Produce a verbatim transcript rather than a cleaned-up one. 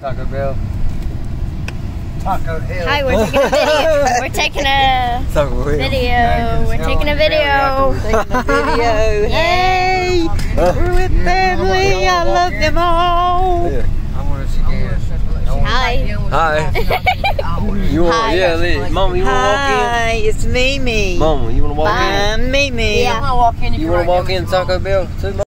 Taco Bell. Taco Hill. Hi, we're taking a video. We're taking a Taco Hill. video. We're taking a video. Taking a video. Hey, we're with family. I love them all. Yeah. I want to see again. Hi. Hi. You want? Hi. Yeah, Liz. Mama, you want to walk Hi, it's Mimi. in? Mama, you want to walk Bye. in? I'm Mimi. Yeah. I'm gonna walk in. You want to walk in Taco Bell too, Mama?